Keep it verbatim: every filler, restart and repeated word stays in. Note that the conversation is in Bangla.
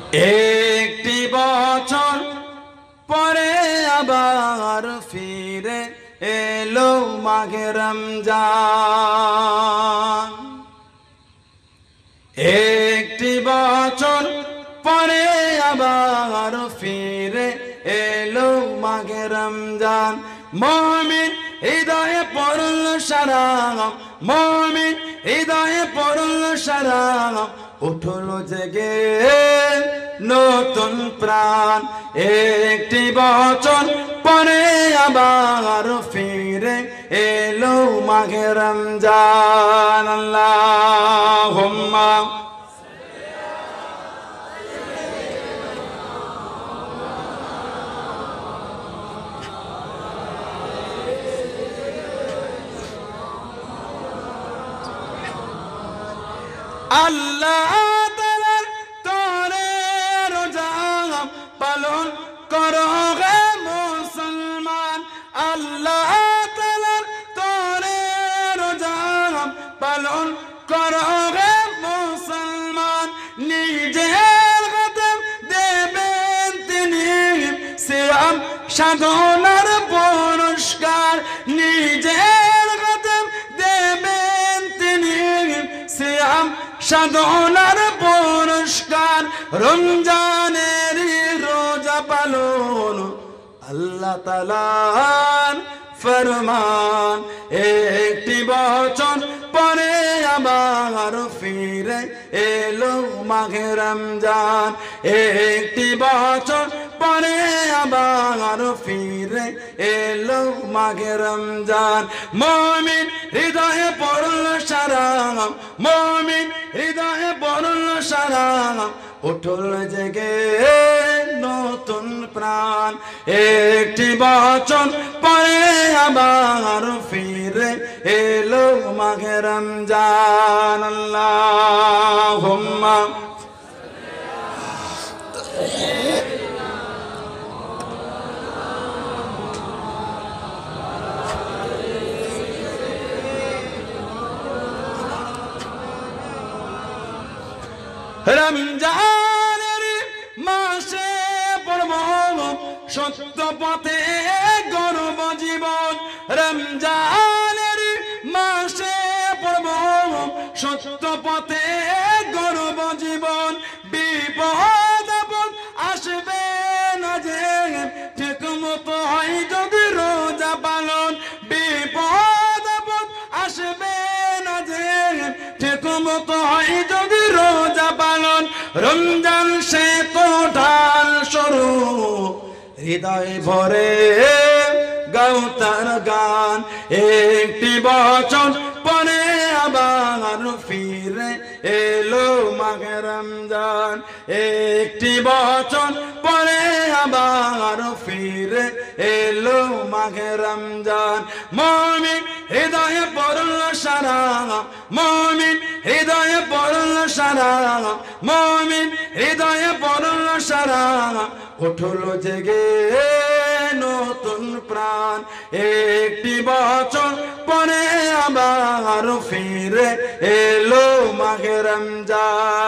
একটি বছর পরে আবার ফিরে এলো মাঘে রমজান। একটি বছর পরে আবার ফিরে এলো মাঘে রমজান। মুমিন হৃদয়ে পড়ল সালাম, মুমিন হৃদয়ে পড়ল সালাম, উঠল জেগে নতুন প্রাণ। একটি বছর পরে আবার ফিরে এলো মাঘে রমজান। আল্লাহুম্মা আল্লাহ তাআলার তরে রোজা পালন করো গে মুসলমান। আল্লাহ তাআলার তরে রোজা পালন করো গে মুসলমান। নিজের কদম দেবেন তিনি সিয়াম সাধনার পুরস্কার। নিজের কদম দেবেন তিনি সিয়াম সাধনার পুরস্কার। রমজানের রোজা পালন আল্লাহ তাআলার ফরমান। একটি বছর পরে আবার ফিরে এলো মাঘে রমজান। একটি বছর পরে আবার ফিরে এলো মাঘে রমজান। মুমিন হৃদয়ে পড়ল সালাম, মুমিন হৃদয়ে পড়ল সালাম, উঠল জেগে নতুন প্রাণ। একটি বছর পরে আবার ফিরে এলো মাঘে রমজান। আল্লাহুম্মা রমজানের মাসে পড়ব সত্য পথে গর্ব জীবন। রমজানের মাসে পড়ব সত্য পথে গর্ব জীবন। বিপদ আপদ আসবে না যে ঠিক মতো হয় যদি রোজা পালন। বিপদ আপদ আসবে না যে ঠিক মতো হয় যদি রোজা পালন। রমজান সে তো ঢাল শুরু, হৃদয় ভরে গাও তার গান। একটি বছর পরে আবার ফিরে এলো মাঘে রমজান। একটি বছর পরে আবার ফিরে এলো মাঘে রমজান। মুমিন হৃদয়ে পড়ল সালাম, মুমিন হৃদয়ে পড়ল সালাম, মুমিন হৃদয়ে পড়ল সালাম, উঠল জেগে নতুন প্রাণ। একটি বছর পরে আবার ফিরে এলো মাঘে রমজান।